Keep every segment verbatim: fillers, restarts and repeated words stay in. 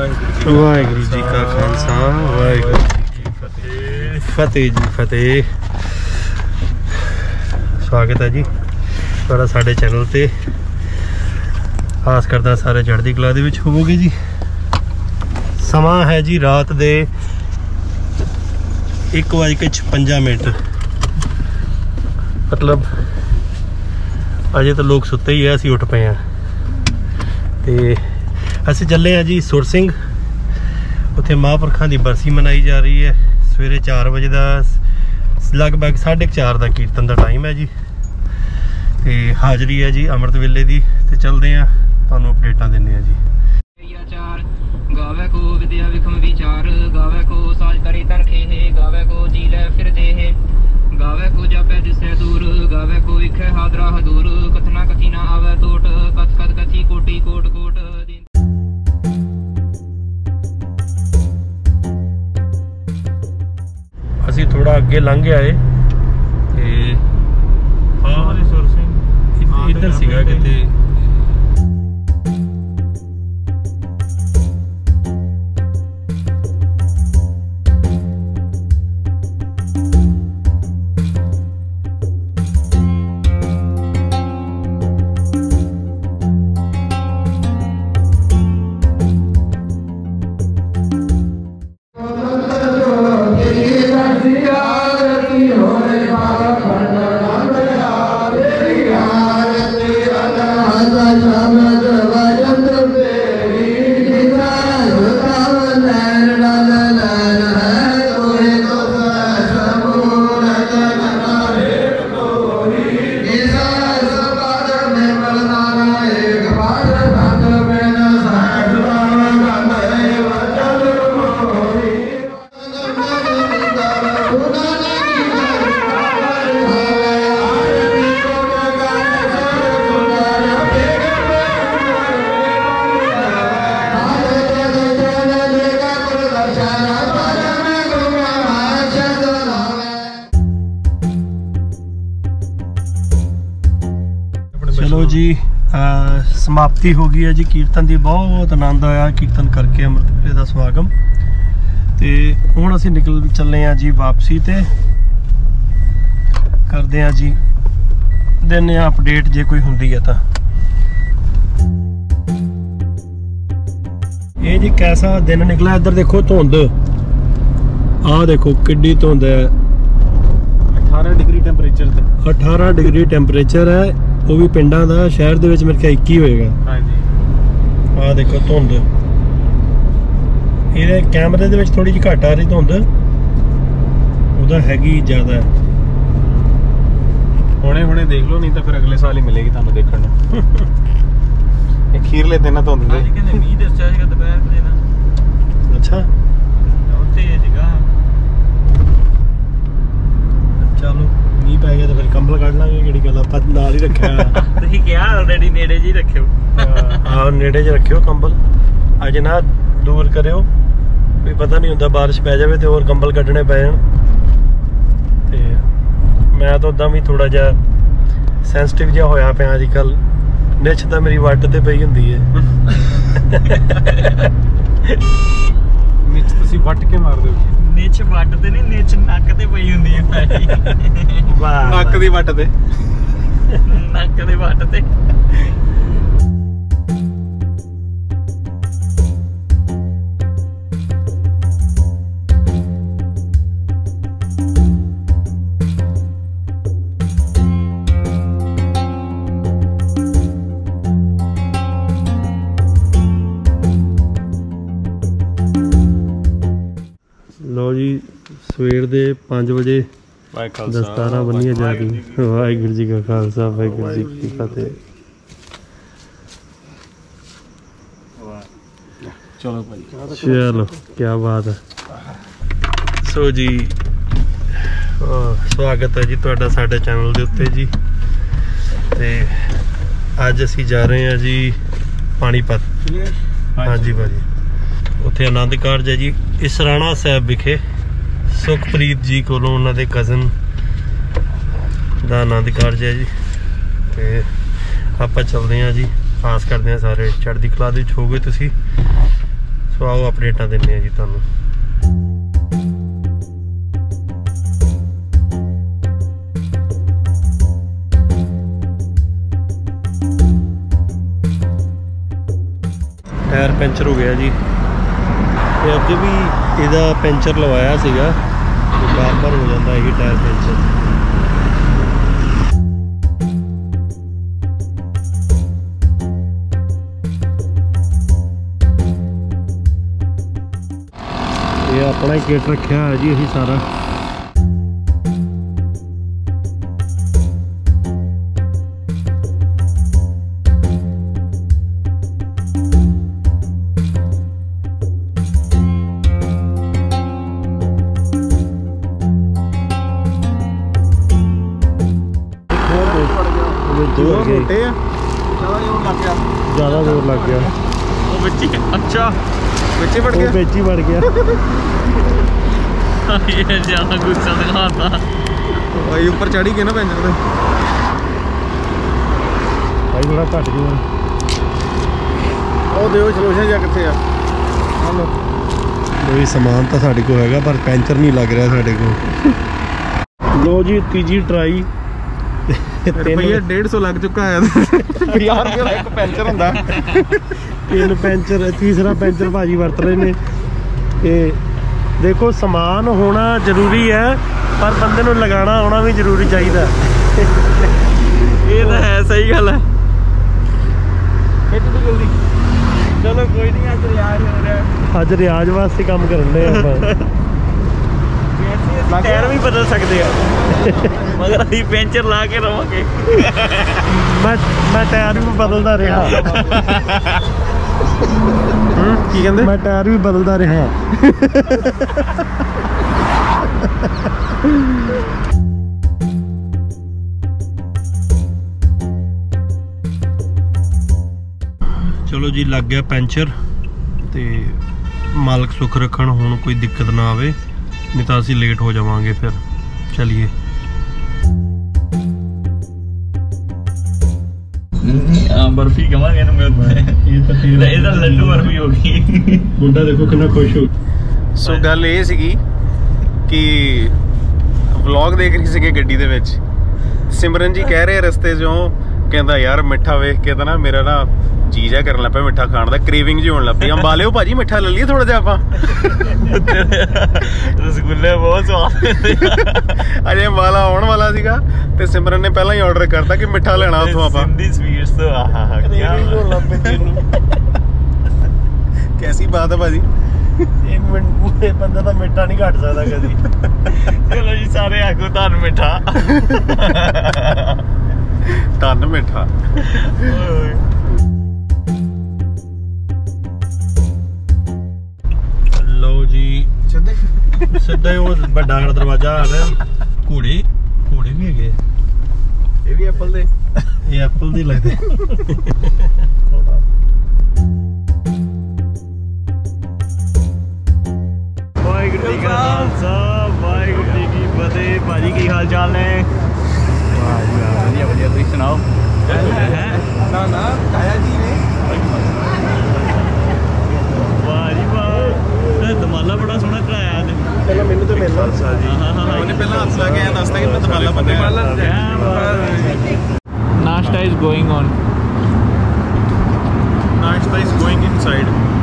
वाहिगुरू जी का खालसा वाहिगुरू जी की फतेह। फतेह जी फतेह। स्वागत है जी थोड़ा साढ़े चैनल ते। आस करदा सारे चढ़दी कला दे विच होवोगे जी। समा है जी रात दे एक बज के छपंजा मिनट। मतलब अजे तो लोग सुते ही है, असीं उठ पे हैं ते ਅਸੀਂ ਚੱਲੇ ਹਾਂ ਜੀ ਸੁਰ ਸਿੰਘ। ਉੱਥੇ ਮਹਾਂਪੁਰਖਾਂ ਦੀ ਬਰਸੀ ਮਨਾਈ ਜਾ ਰਹੀ ਹੈ। ਸਵੇਰੇ ਚਾਰ ਵਜੇ ਦਾ ਲਗਭਗ ਸਾਢੇ ਚਾਰ ਦਾ ਕੀਰਤਨ ਦਾ ਟਾਈਮ ਹੈ ਜੀ ਤੇ ਹਾਜ਼ਰੀ ਹੈ ਜੀ ਅੰਮ੍ਰਿਤ ਵੇਲੇ ਦੀ। ਤੇ ਚੱਲਦੇ ਹਾਂ, ਤੁਹਾਨੂੰ ਅਪਡੇਟਾਂ ਦਿੰਦੇ ਹਾਂ ਜੀ। गावे को विद्या विखम विचार, गावे को साज करे तन खेहे, गावे को जी ले फिर देहे, गावे को जापे दिसे दूर, गावे को विखे हादरा हदूर, कथना कथी ना आवे टोट, कथ कथ कथी कोटि कोट कोट। ਅਸੀਂ ਥੋੜਾ ਅੱਗੇ ਲੰਘ ਆਏ ਤੇ ਹਾਂ ਸੁਰ ਸਿੰਘ ਇੱਧਰ ਸੀਗਾ ਕਿਤੇ। चलो जी समाप्ति हो गई है जी कीर्तन की। बहुत आनंद आया कीर्तन करके अमृत वेले का समागम। तो हुण असीं निकल चले हैं जी वापसी ते। करते हैं जी देने अपडेट जे कोई हुंदी है तो। ये जी कैसा दिन निकला। इधर देखो धुंध, आ देखो किड्डी धुंध है। अठारह डिग्री टेंपरेचर ते अठारह डिग्री टेंपरेचर है। वो भी पिंडां दा, शहर दे विच मेरे ख्याल इक्की होएगा। हाँ जी आ देखो धुंध। ये कैमरे दे विच थोड़ी जी घट आ रही धुंध, उहदा हैगी ज़्यादा है। हुणे हुणे देख लो, नहीं तो फिर अगले साल ही मिलेगी तुहानू देखण नूं। ये खीरले दिन धुंध दे कहंदे मींह दस्सिया सीगा दुपहर दे ना। अच्छा उत्ते सीगा। चलो मींह पै गया तो फिर कंबल कढ लांगे। किहड़ी गल आपां नाल ही रखिया। ਤੁਸੀਂ ਕਿਹਾ ਆਲਰੇਡੀ ਨੇੜੇ ਜੀ ਰੱਖਿਓ। हाँ नेड़े च रखियो कंबल। अज ना दूर करियो, कोई पता नहीं होंदा बारिश पै जाए तो और कंबल कड्ढने पै जाण। ते मैं तो उदां भी थोड़ा जिहा सेंसिटिव जिहा होया पिया अजकल। निछ तां मेरी वट ते पई हुंदी है। निच तुसीं वट के मार दिओ। ਨਿਚ ਵੱਟ ਤੇ ਨਹੀਂ, ਨਿਚ ਨੱਕ ਤੇ ਪਈ ਹੁੰਦੀ ਹੈ। वाह नक दी वट ते ਨੱਕ ਦੇ ਵੱਟ ਤੇ। लो जी सवेर दे पाँच बजे दस्तारा बनिया जा रही। वाहिगुरू जी का खालसा वाहिगुरू जी की फतेह। चलो भाई चलो क्या बात है। सो जी स्वागत है जी तुहाडा साडे चैनल दे उत्ते जी। ते अज असीं जा रहे हैं जी पानीपत। हाँ जी भाजी उत्थे आनंद कारज है जी इसराणा साहब विखे। सुखप्रीत जी कोलों उन्हां दे कज़न दा आनंद कारज है जी। ते आपां चलदे हैं जी। आस करते हैं सारे चढ़दी कला दे विच होगे तुसीं। ਸੋ ਆਓ ਅਪਡੇਟਾਂ ਦਿੰਦੇ ਆ ਜੀ ਤੁਹਾਨੂੰ। ਟਾਇਰ ਪੈਂਚਰ ਹੋ ਗਿਆ ਜੀ, ਤੇ ਅੱਗੇ ਵੀ ਇਹਦਾ ਪੈਂਚਰ ਲਵਾਇਆ ਸੀਗਾ, ਬਾਰ ਬਾਰ ਹੋ ਜਾਂਦਾ ਇਹ ਟਾਇਰ ਪੈਂਚਰ। ਇਹ ਆਪਣਾ ਹੀ ਕਿੱਟ ਰੱਖਿਆ ਹੋਇਆ ਜੀ ਅਸੀਂ ਸਾਰਾ। ਦੋ ਮੋਟੇ ਆ, ਜ਼ਿਆਦਾ ਜ਼ੋਰ ਲੱਗ ਗਿਆ, ਜ਼ਿਆਦਾ ਜ਼ੋਰ ਲੱਗ ਗਿਆ ਉਹ ਵਿੱਚ ਹੀ। ਅੱਛਾ ਵਿੱਚ ਹੀ ਵੜ ਗਿਆ, ਉਹ ਵਿੱਚ ਹੀ ਵੜ ਗਿਆ। ਇਹ ਜ਼ਿਆਦਾ ਗੁੱਸਾ ਦਿਖਾਤਾ ਭਾਈ, ਉੱਪਰ ਚੜੀ ਗਏ ਨਾ ਪੈਂਚਰ ਤੇ ਭਾਈ ਥੋੜਾ ਘੱਟ ਜੂਗਾ। ਉਹ ਦਿਓ ਸੋਲੂਸ਼ਨ ਜਾਂ ਕਿੱਥੇ ਆ? ਹਲੋ ਕੋਈ ਸਮਾਨ ਤਾਂ ਸਾਡੇ ਕੋਲ ਹੈਗਾ ਪਰ ਪੈਂਚਰ ਨਹੀਂ ਲੱਗ ਰਿਹਾ ਸਾਡੇ ਕੋਲ। ਲੋ ਜੀ ਤੀਜੀ ਟਰਾਈ, ਰੁਪਈਆ ਡੇਢ ਸੌ ਲੱਗ ਚੁੱਕਾ ਹੈ। ਪੰਜਾਹ ਰੁਪਏ ਦਾ ਇੱਕ ਪੈਂਚਰ ਹੁੰਦਾ। ਤਿੰਨ ਪੈਂਚਰ, ਤੀਸਰਾ ਪੈਂਚਰ ਭਾਜੀ ਵਰਤ ਰਹੇ ਨੇ। ਤੇ ਦੇਖੋ ਸਮਾਨ ਹੋਣਾ ਜ਼ਰੂਰੀ ਹੈ ਪਰ ਬੰਦੇ ਨੂੰ ਲਗਾਉਣਾ ਆਉਣਾ ਵੀ ਜ਼ਰੂਰੀ ਚਾਹੀਦਾ। ਇਹ ਤਾਂ ਹੈ, ਸਹੀ ਗੱਲ ਹੈ। ਖਿੱਚ ਤੂੰ ਜਲਦੀ। ਚਲੋ ਕੋਈ ਨਹੀਂ, ਅੱਜ ਰਿਆਜ਼ ਹੋ ਰਿਹਾ। ਅੱਜ ਰਿਆਜ਼ ਵਾਸਤੇ ਕੰਮ ਕਰਨ ਦੇ ਆਪਾਂ। ਟਾਇਰ ਵੀ ਬਦਲ ਸਕਦੇ ਆ ਮਗਰ ਅਸੀਂ ਪੈਂਚਰ ਲਾ ਕੇ ਰਵਾਂਗੇ। ਮੈਂ ਮੈਂ ਟਾਇਰ ਵੀ ਬਦਲਦਾ ਰਿਹਾ। ਕੀ ਕਹਿੰਦੇ? ਮੈਂ ਟਾਇਰ ਵੀ ਬਦਲਦਾ ਰਿਹਾ। ਚਲੋ ਜੀ ਲੱਗ ਗਿਆ ਪੈਂਚਰ, ਤੇ ਮਾਲਕ ਸੁੱਖ ਰੱਖਣ ਹੁਣ ਕੋਈ ਦਿੱਕਤ ਨਾ ਆਵੇ, ਨਹੀਂ ਤਾਂ ਅਸੀਂ ਲੇਟ ਹੋ ਜਾਵਾਂਗੇ ਫਿਰ। ਚਲਿਏ। ਬਰਫੀ ਕਵਾਂਗੇ ਇਹਨੂੰ। ਇਹ ਤਾਂ ਫਿਰ ਇਹਦਾ ਲੱਡੂ ਬਰਫੀ ਹੋ ਗਈ। ਮੁੰਡਾ ਦੇਖੋ ਕਿੰਨਾ ਖੁਸ਼ ਹੋ। ਸੋ ਗੱਲ ਇਹ ਸੀਗੀ ਕਿ ਵਲੌਗ ਦੇਖ ਰਹੀ ਸੀਗੇ ਗੱਡੀ ਦੇ ਵਿੱਚ, ਸਿਮਰਨ ਜੀ ਕਹਿ ਰਹੇ ਰਸਤੇ 'ਚੋਂ, ਕਹਿੰਦਾ ਯਾਰ ਮਿੱਠਾ ਵੇਖ ਕੇ ਤਾਂ ਨਾ ਮੇਰਾ ਨਾ ਜੀ ਜਾ ਕਰਨ ਲੱਗ ਪਿਆ ਮਿੱਠਾ ਖਾਣ ਦਾ, ਕ੍ਰੇਵਿੰਗ ਜੀ ਹੋਣ ਲੱਗ ਪਈ। ਅੰਬਾਲਿਓ ਭਾਜੀ ਮਿੱਠਾ ਲੈ ਲਈਏ ਥੋੜਾ ਜਿਹਾ ਆਪਾਂ। ਰਸਗੁੱਲੇ ਬਹੁਤ ਸਵਾਦ ਅਜੇ ਅੰਬਾਲਾ ਆਉਣ ਵਾਲਾ ਸੀਗਾ ਤੇ ਸਿਮਰਨ ਨੇ ਪਹਿਲਾਂ ਹੀ ਆਰਡਰ ਕਰਤਾ ਕਿ ਮਿੱਠਾ ਲੈਣਾ ਉੱਥੋਂ ਆਪਾਂ। ਸਿੰਧੀ ਸਵੀਟਸ ਤੋਂ ਆਹਾ ਕੀ ਕੈਸੀ ਬਾਤ ਹੈ ਭਾਜੀ। ਇੱਕ ਮਿੰਟ, ਇਹ ਬੰਦਾ ਤਾਂ ਮਿੱਠਾ ਨਹੀਂ ਘੱਟ ਸਕਦਾ ਕਦੀ। ਚਲੋ ਜੀ ਸਾਰੇ ਆਖੋ ਤੁਹਾਨੂੰ ਮਿੱਠਾ। ਧੰਨ ਮਿੱਠਾ। ਲਓ ਜੀ ਸਿੱਧੇ ਸਿੱਧਾ ਹੀ ਉਹ ਵੱਡਾ ਦਰਵਾਜ਼ਾ ਆ ਰਿਹਾ। ਘੋੜੇ ਘੋੜੇ ਵੀ ਹੈਗੇ, ਇਹ ਵੀ ਐਪਲ ਦੇ, ਇਹ ਐਪਲ ਦੇ ਲੱਗਦੇ। ਵਾਹਿਗੁਰੂ ਜੀ ਕਾ ਖਾਲਸਾ ਵਾਹਿਗੁਰੂ ਜੀ ਕੀ ਫਤਿਹ। ਭਾਜੀ ਕੀ ਹਾਲ ਚਾਲ ਨੇ? ਵਾਹ ਜੀ ਵਾਹ, ਵਧੀਆ ਵਧੀਆ, ਤੁਸੀਂ ਸੁਣਾਓ? ਨਾ ਨਾ ਤਾਇਆ ਜੀ ਨੇ। ਵਾਹ ਜੀ ਵਾਹ, ਦਮਾਲਾ ਬੜਾ ਸੋਹਣਾ ਕਰਾਇਆ ਨੇ। ਪਹਿਲਾਂ ਮੈਨੂੰ ਤਾਂ ਮਿਲਣਾ ਹਾਂ ਹਾਂ ਹਾਂ, ਉਹਨੇ ਪਹਿਲਾਂ ਹੱਥ ਲਾ ਕੇ ਐਂ ਦੱਸਦਾ ਕਿ ਮੈਂ ਦਮਾਲਾ ਬੰਨਿਆ। ਨਾਸ਼ਤਾ ਇਜ਼ ਗੋਇੰਗ ਔਨ। ਨਾਸ਼ਤਾ ਇਜ਼ ਗੋਇੰਗ ਇਨਸਾਈਡ।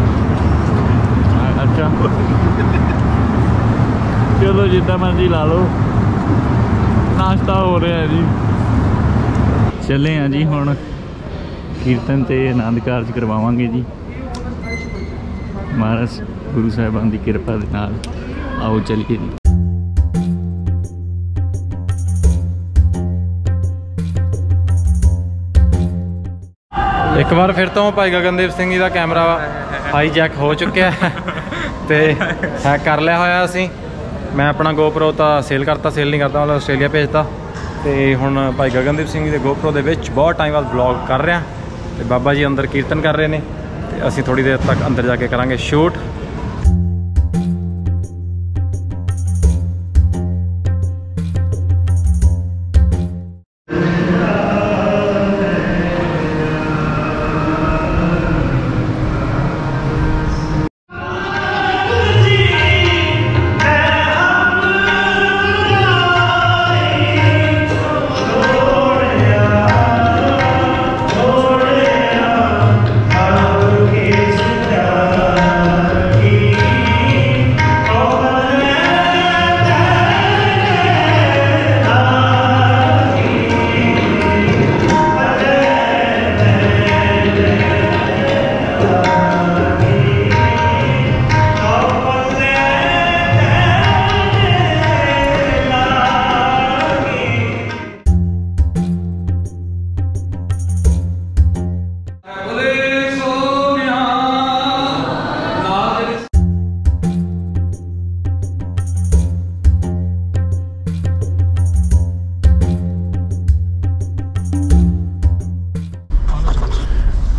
ਅੱਛਾ ਚਲੋ ਜਿੱਦਾਂ ਮਰਜ਼ੀ ਲਾ ਲਓ, ਨਾਸ਼ਤਾ ਹੋ ਰਿਹਾ ਜੀ। ਚੱਲੇ ਆ ਜੀ ਹੁਣ ਕੀਰਤਨ ਤੇ ਆਨੰਦ ਕਾਰਜ ਕਰਵਾਵਾਂਗੇ ਜੀ, ਮਹਾਰਾਜ ਗੁਰੂ ਸਾਹਿਬਾਨ ਦੀ ਕਿਰਪਾ ਦੇ ਨਾਲ। ਆਓ ਚੱਲੀਏ ਜੀ। ਇੱਕ ਵਾਰ ਫਿਰ ਤੋਂ ਭਾਈ ਗਗਨਦੀਪ ਸਿੰਘ ਜੀ ਦਾ ਕੈਮਰਾ ਹਾਈਜੈਕ ਹੋ ਚੁੱਕਿਆ ਹੈ ਤੇ ਹੈਕ ਕਰ ਲਿਆ ਹੋਇਆ ਅਸੀਂ। ਮੈਂ ਆਪਣਾ GoPro ਤਾਂ ਸੇਲ ਕਰਤਾ, ਸੇਲ ਨਹੀਂ ਕਰਦਾ, ਮਤਲਬ ਆਸਟ੍ਰੇਲੀਆ ਭੇਜਤਾ। ਤੇ ਹੁਣ ਭਾਈ ਗਗਨਦੀਪ ਸਿੰਘ ਜੀ ਦੇ GoPro ਦੇ ਵਿੱਚ ਬਹੁਤ ਟਾਈਮ ਬਾਅਦ ਵਲੌਗ ਕਰ ਰਿਹਾ ਤੇ ਬਾਬਾ ਜੀ ਅੰਦਰ ਕੀਰਤਨ ਕਰ ਰਹੇ ਨੇ ਤੇ ਅਸੀਂ ਥੋੜੀ ਦੇਰ ਤੱਕ ਅੰਦਰ ਜਾ ਕੇ ਕਰਾਂਗੇ ਸ਼ੂਟ।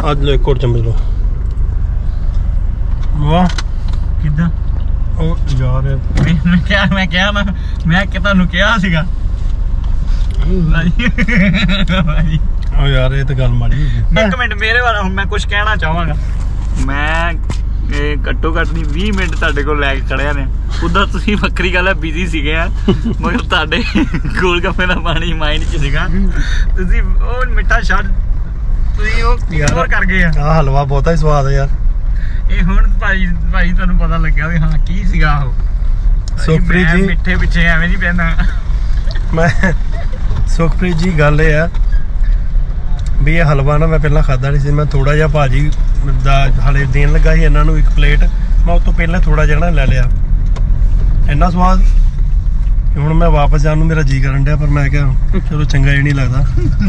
ਅੱਜ ਲੋ ਇੱਕ ਹੋਰ ਚਮਚ ਲਓ। ਵਾਹ ਕਿੱਦਾਂ? ਉਹ ਯਾਰ ਮੈਂ ਕਿਹਾ ਮੈਂ ਕਿਹਾ ਨਾ ਮੈਂ ਕਿ ਤੁਹਾਨੂੰ ਕਿਹਾ ਸੀਗਾ ਭਾਜੀ। ਉਹ ਯਾਰ ਇਹ ਤਾਂ ਗੱਲ ਮਾੜੀ ਹੋ ਗਈ। ਇੱਕ ਮਿੰਟ ਮੇਰੇ ਬਾਰੇ ਹੁਣ ਮੈਂ ਕੁਝ ਕਹਿਣਾ ਚਾਹਾਂਗਾ। ਮੈਂ ਇਹ ਘੱਟੋ ਘੱਟ ਨਹੀਂ ਵੀਹ ਮਿੰਟ ਤੁਹਾਡੇ ਕੋਲ ਲੈ ਕੇ ਖੜਿਆ ਨੇ। ਉਦਾਂ ਤੁਸੀਂ ਵੱਖਰੀ ਗੱਲ ਹੈ ਬਿਜ਼ੀ ਸੀਗੇ ਆ, ਮਗਰ ਤੁਹਾਡੇ ਗੋਲ ਗੱਪੇ ਦਾ ਪਾਣੀ ਮਾਈਂਡ 'ਚ ਸੀਗਾ। ਤੁਸੀਂ ਉਹ ਮਿੱਠਾ ਛੱਡ ਤੁਸੀਂ ਉਹ ਹੋਰ ਕਰ ਗਏ ਆ। ਆਹ ਹਲਵਾ ਬਹੁਤਾ ਹੀ ਸਵਾਦ ਹੈ ਯਾਰ। ਇਹ ਹੁਣ ਭਾਈ ਭਾਈ ਤੁਹਾਨੂੰ ਪਤਾ ਲੱਗਿਆ ਵੀ ਹਾਂ ਕੀ ਸੀਗਾ ਉਹ। ਸੁਖਪ੍ਰੀਤ ਜੀ ਮਿੱਠੇ ਪਿੱਛੇ ਐਵੇਂ ਨਹੀਂ ਪੈਂਦਾ। ਮੈਂ ਸੁਖਪ੍ਰੀਤ ਜੀ ਗੱਲ ਇਹ ਆ ਵੀ ਇਹ ਹਲਵਾ ਨਾ ਮੈਂ ਪਹਿਲਾਂ ਖਾਦਾ ਨਹੀਂ ਸੀ। ਮੈਂ ਥੋੜਾ ਜਿਹਾ ਭਾਜੀ ਦਾ ਹਲੇ ਦੇਣ ਲੱਗਾ ਸੀ ਇਹਨਾਂ ਨੂੰ ਇੱਕ ਪਲੇਟ, ਮੈਂ ਉਸ ਤੋਂ ਪਹਿਲਾਂ ਥੋੜਾ ਜਿਹਾ ਨਾ ਲੈ ਲਿਆ। ਇੰਨਾ ਸਵਾਦ ਹੁਣ ਮੈਂ ਵਾਪਸ ਜਾਣ ਨੂੰ ਮੇਰਾ ਜੀ ਕਰਨ ਡਿਆ, ਪਰ ਮੈਂ ਕਿਹਾ ਚਲੋ ਚੰਗਾ ਹੀ ਨਹੀਂ ਲੱਗਦਾ।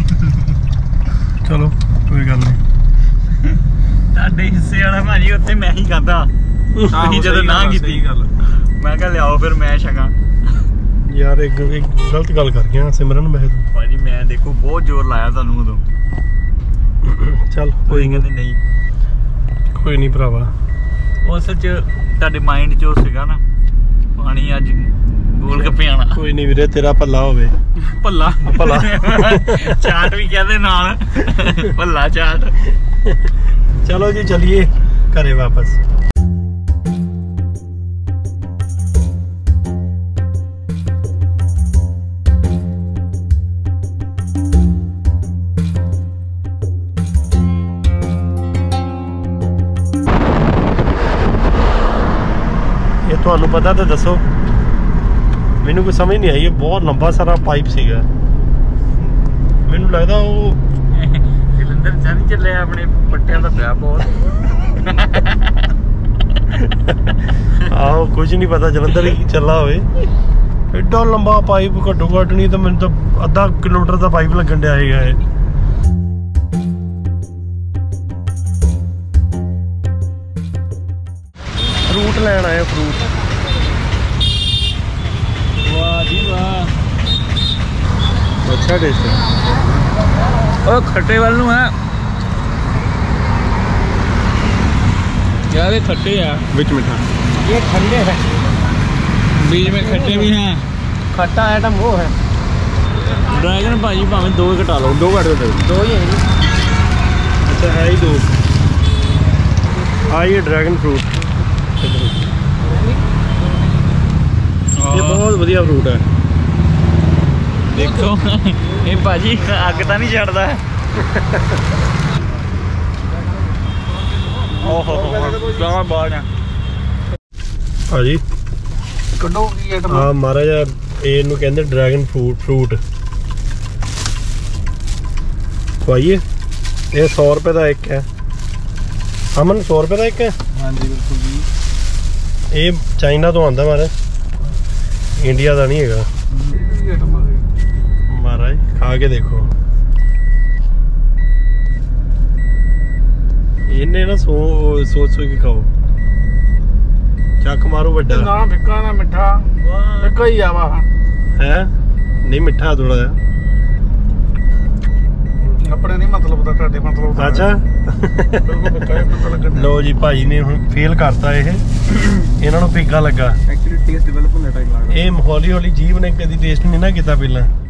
ਚਲੋ ਕੋਈ ਗੱਲ ਨਹੀਂ। ਤੁਹਾਡੇ ਹਿੱਸੇ ਵਾਲਾ ਭਾਜੀ ਉੱਥੇ ਮੈਂ ਹੀ ਖਾਦਾ। ਤੁਸੀਂ ਜਦੋਂ ਨਾ ਕੀਤੀ ਗੱਲ ਮੈਂ ਕਿਹਾ ਲਿਆਓ ਫਿਰ ਮੈਂ ਛਕਾਂ। ਯਾਰ ਇੱਕ ਇੱਕ ਗਲਤ ਗੱਲ ਕਰ ਗਿਆ ਸਿਮਰਨ। ਮੈਂ ਤੂੰ ਭਾਜੀ ਮੈਂ ਦੇਖੋ ਬਹੁਤ ਜ਼ੋਰ ਲਾਇਆ ਤੁਹਾਨੂੰ ਉਦੋਂ। ਚੱਲ ਕੋਈ ਕੋਈ ਕਹਿੰਦੇ ਨਹੀਂ ਕੋਈ ਨਹੀਂ ਭਰਾਵਾ। ਉਸ ਚ ਤੁਹਾਡੇ ਮਾਈਂਡ 'ਚ ਉਹ ਸੀਗਾ ਨਾ ਪਾਣੀ ਅੱਜ ਗੋਲ ਗੱਪੇ ਆਣਾ। ਕੋਈ ਨਹੀਂ ਵੀਰੇ ਤੇਰਾ ਭੱਲਾ ਹੋਵੇ। ਭੱਲਾ ਭੱਲਾ ਚਾਟ ਵੀ ਕਹਿੰਦੇ ਨਾਲ ਭੱਲਾ ਚਾਟ। ਚਲੋ ਜੀ ਚਲਿਏ ਘਰੇ ਵਾਪਸ। ਇਹ ਤੁਹਾਨੂੰ ਪਤਾ ਤਾਂ ਦੱਸੋ, ਮੈਨੂੰ ਕੋਈ ਸਮਝ ਨਹੀਂ ਆਈ। ਇਹ ਬਹੁਤ ਲੰਬਾ ਸਾਰਾ ਪਾਈਪ ਸੀਗਾ। ਮੈਨੂੰ ਲੱਗਦਾ ਉਹ ਜਲੰਧਰ ਜਾਨੀ ਚੱਲੇ ਆਪਣੇ ਪੱਟਿਆਂ ਦਾ ਪਿਆ ਬਹੁਤ। ਆਹੋ ਕੁਝ ਨਹੀਂ ਪਤਾ ਜਲੰਧਰ ਹੀ ਚੱਲਾ ਹੋਵੇ। ਐਡਾ ਲੰਬਾ ਪਾਈਪ ਘੱਟੋ ਘੱਟ ਨਹੀਂ ਤਾਂ ਮੈਨੂੰ ਤਾਂ ਅੱਧਾ ਕਿਲੋਮੀਟਰ ਦਾ ਪਾਈਪ ਲੱਗਣ ਡਿਆ ਹੈਗਾ ਇਹ। ਫਰੂਟ ਲੈਣ ਆਏ ਫਰੂਟ। ਵਾਹ ਜੀ ਵਾਹ। ਅੱਛਾ ਟੇਸਟ ਹੈ। ਉਹ ਖੱਟੇ ਵੱਲ ਨੂੰ ਹੈ यार। ये खट्टे है ਵਿੱਚ ਮਿੱਠਾ। ये ठंडे है, बीच में खट्टे भी हैं। खट्टा आइटम वो है। ड्रैगन भाजी भावें दो ही घटा लो। ਦੋ ਘੱਟ ਦੇ दो ही है। अच्छा है ही दो। हाँ ये ड्रैगन फ्रूट, ये बहुत बढ़िया फ्रूट है। देखो ये भाजी अग तो नहीं छड़ता। ओहो क्या बात है भाजी। ਕੱਢੋ ਕੀ ਆਈਟਮ हाँ महाराज ਇਹਨੂੰ ਕਹਿੰਦੇ ਡਰੈਗਨ ਫਰੂਟ ਫਰੂਟ ਖਵਾਈਏ। ਇਹ सौ रुपए ਦਾ ਇੱਕ ਹੈ। ਅਮਨ सौ रुपए ਦਾ ਇੱਕ ਹੈ। हाँ जी बिल्कुल जी। ਇਹ ਚਾਈਨਾ ਤੋਂ ਆਉਂਦਾ ਮਾਰਾ, ਇੰਡੀਆ ਦਾ ਨਹੀਂ ਹੈਗਾ। महाराज खा के देखो। ਇਹਨੇ ਨਾ ਸੋ ਸੋਚ ਸੋਚ ਕੇ ਖਾਓ। ਚੱਕ ਮਾਰੋ ਵੱਡਾ। ਨਾ ਫਿੱਕਾ ਨਾ ਮਿੱਠਾ, ਫਿੱਕਾ ਹੀ ਆ ਵਾ ਹੈ ਨਹੀਂ ਮਿੱਠਾ ਥੋੜਾ ਜਿਹਾ। ਆਪਣੇ ਨਹੀਂ ਮਤਲਬ ਦਾ, ਤੁਹਾਡੇ ਮਤਲਬ ਦਾ। ਅੱਛਾ ਬਿਲਕੁਲ ਫਿੱਕਾ ਹੀ ਪਤਾ ਲੱਗਣ। ਲੋ ਜੀ ਭਾਜੀ ਨੇ ਹੁਣ ਫੇਲ ਕਰਤਾ ਇਹ। ਇਹਨਾਂ ਨੂੰ ਫਿੱਕਾ ਲੱਗਾ। ਐਕਚੁਅਲੀ ਟੇਸਟ ਡਿਵੈਲਪ ਹੋਣ ਦਾ ਟਾਈਮ ਲੱਗਦਾ। ਇਹ ਹੌਲੀ ਹੌਲੀ ਜੀਵ ਨੇ ਕਦੀ ਟੇਸਟ ਨਹੀਂ ਨਾ ਕੀਤਾ ਪਹਿਲਾਂ।